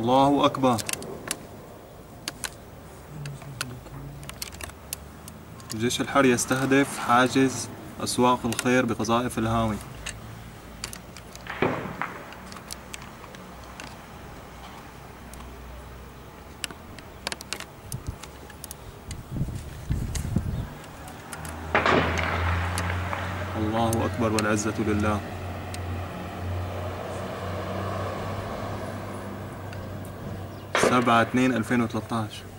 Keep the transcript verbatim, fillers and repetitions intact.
الله أكبر. جيش الحر يستهدف حاجز أسواق الخير بقذائف الهاوي. الله أكبر والعزة لله. سبعة اثنين ألفين وثلاثة عشر.